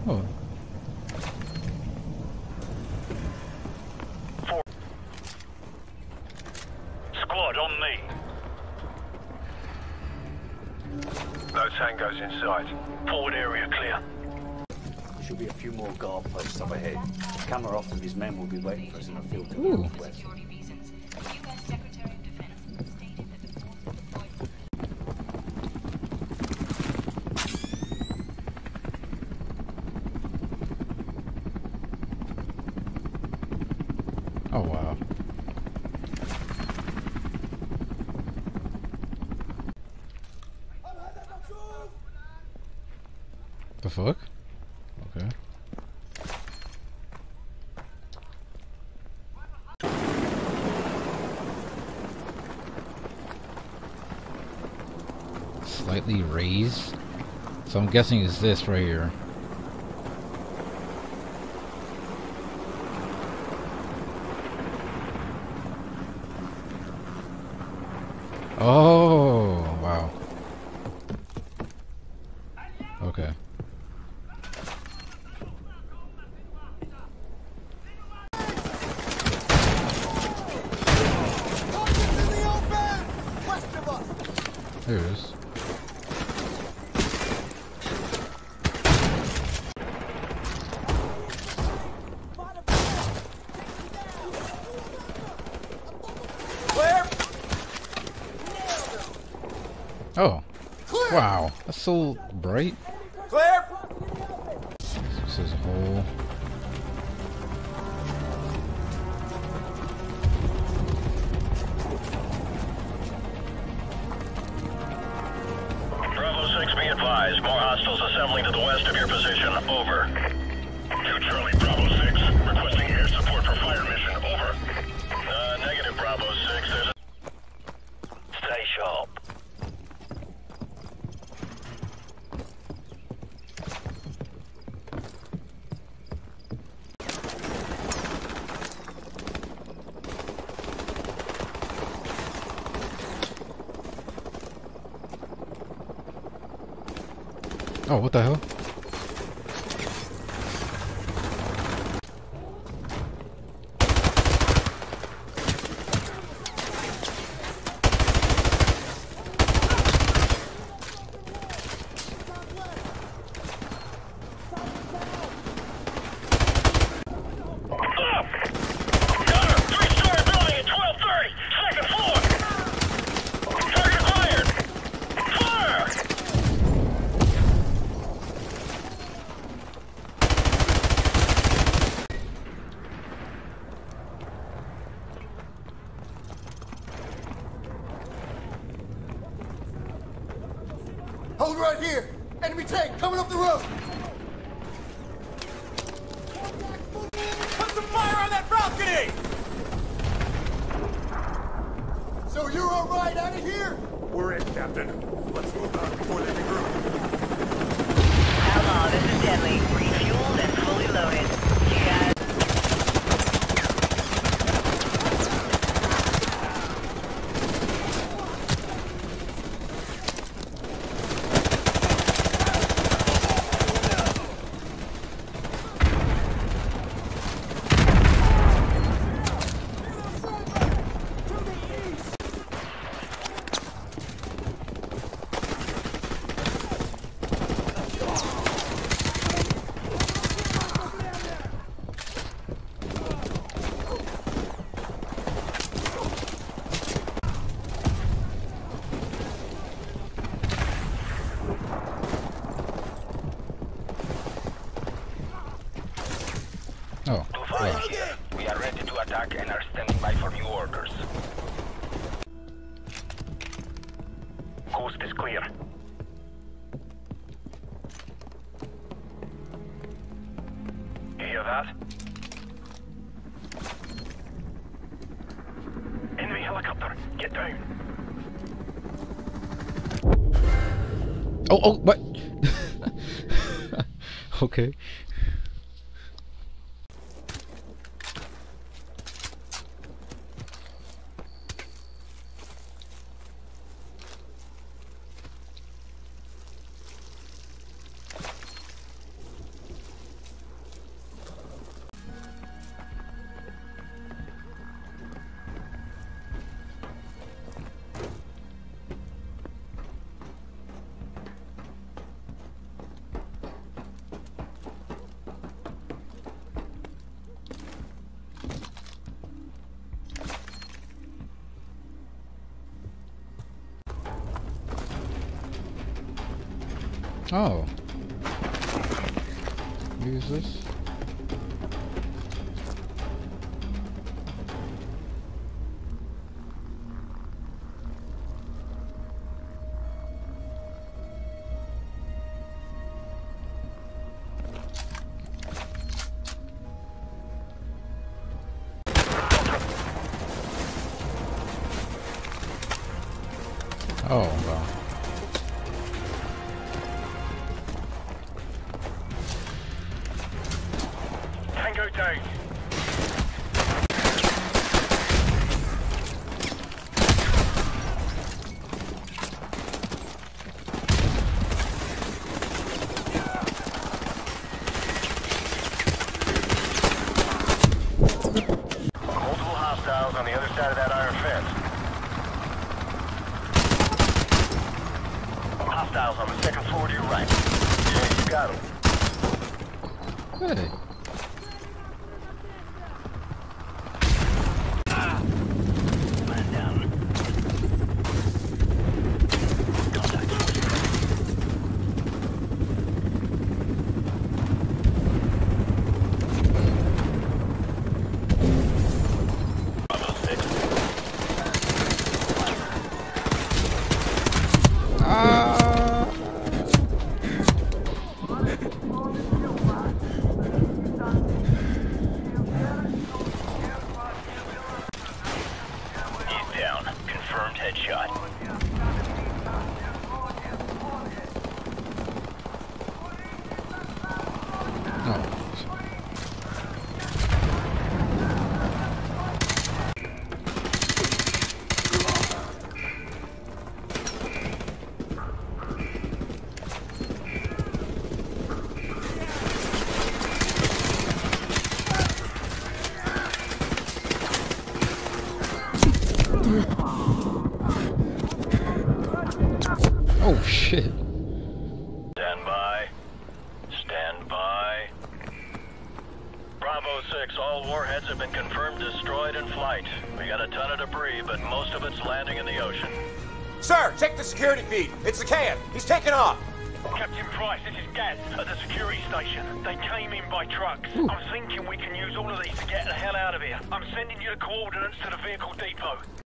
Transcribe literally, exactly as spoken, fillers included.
Oh. Four. Squad on me. No tangos in sight. Forward area clear. Should be a few more guard posts up ahead. Kamarov and his men will be waiting for us in a field to the Ooh. northwest. Oh wow. The fuck? Okay. Slightly raised. So I'm guessing it's this right here. Oh, wow. Okay. There it is. Oh. Wow. That's so bright. Clear! This is a hole. Bravo six, be advised. More hostiles assembling to the west of your position. Over. Two Charlie, Bravo six. Requesting air support for fire mission. Over. Uh, negative, Bravo six. There's a... Stay sharp. Oh, what the hell? Hold right here! Enemy tank coming up the road! Put some fire on that balcony! So you're alright out of here? We're in, Captain. Let's move out before they regroup. Outlaw, this is Deadly. Refueled and fully loaded. You guys... Oh, wow. Here. We are ready to attack and are standing by for new orders. Coast is clear. You hear that? Enemy helicopter, get down. Oh, oh, what? Okay. Oh. Use this. Oh, wow. Tango down. Multiple hostiles on the other side of that iron fence. Hostiles on the second floor to your right. Yeah, you got them. Hey. Man down. Contact. Bravo six. Ah. He's down. Confirmed headshot. Oh. Oh shit. Stand by. Stand by. Bravo six, all warheads have been confirmed destroyed in flight. We got a ton of debris, but most of it's landing in the ocean. Sir, check the security feed. It's the can. He's taking off. Captain Price, this is Gaz at the security station. They came in by trucks. I'm thinking we can use all of these to get the hell out of here. I'm sending you the coordinates to the vehicle depot.